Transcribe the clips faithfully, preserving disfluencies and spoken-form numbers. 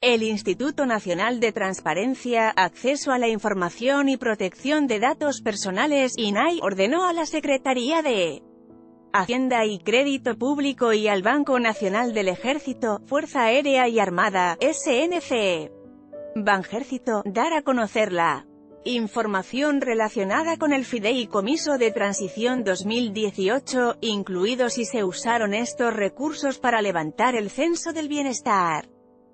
El Instituto Nacional de Transparencia, Acceso a la Información y Protección de Datos Personales, I N A I, ordenó a la Secretaría de Hacienda y Crédito Público y al Banco Nacional del Ejército, Fuerza Aérea y Armada, S N C, Banjército, dar a conocer la información relacionada con el Fideicomiso de Transición dos mil dieciocho, incluidos si se usaron estos recursos para levantar el Censo del Bienestar.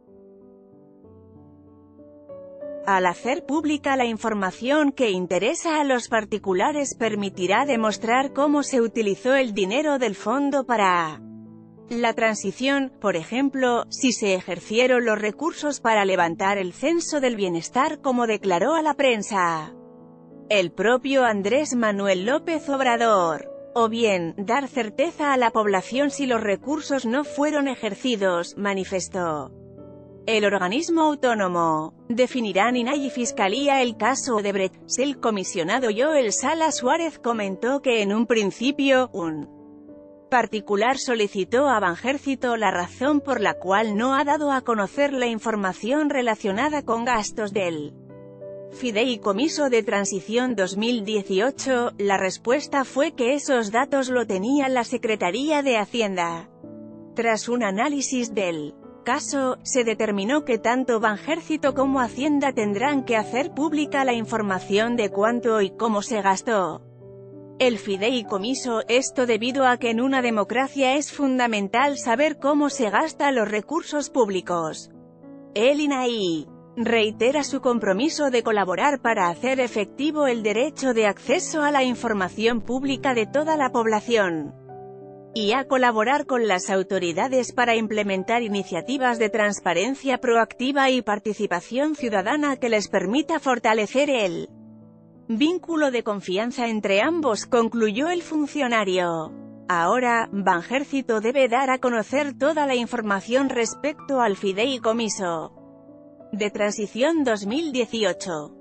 Al hacer pública la información que interesa a los particulares permitirá demostrar cómo se utilizó el dinero del fondo para la transición, por ejemplo, si se ejercieron los recursos para levantar el Censo del Bienestar como declaró a la prensa el propio Andrés Manuel López Obrador. O bien, dar certeza a la población si los recursos no fueron ejercidos, manifestó. El organismo autónomo definirán I N A I y Fiscalía el caso Odebrecht. El comisionado Joel Sala Suárez comentó que en un principio, un particular solicitó a Banjército la razón por la cual no ha dado a conocer la información relacionada con gastos del Fideicomiso de Transición dos mil dieciocho. La respuesta fue que esos datos lo tenía la Secretaría de Hacienda. Tras un análisis del caso, se determinó que tanto Banjército como Hacienda tendrán que hacer pública la información de cuánto y cómo se gastó el fideicomiso, esto debido a que en una democracia es fundamental saber cómo se gastan los recursos públicos. El I N A I reitera su compromiso de colaborar para hacer efectivo el derecho de acceso a la información pública de toda la población, y a colaborar con las autoridades para implementar iniciativas de transparencia proactiva y participación ciudadana que les permita fortalecer el vínculo de confianza entre ambos, concluyó el funcionario. Ahora, Banjército debe dar a conocer toda la información respecto al Fideicomiso de Transición dos mil dieciocho.